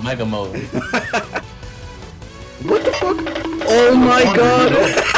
Mega mode. What the fuck? Oh my god!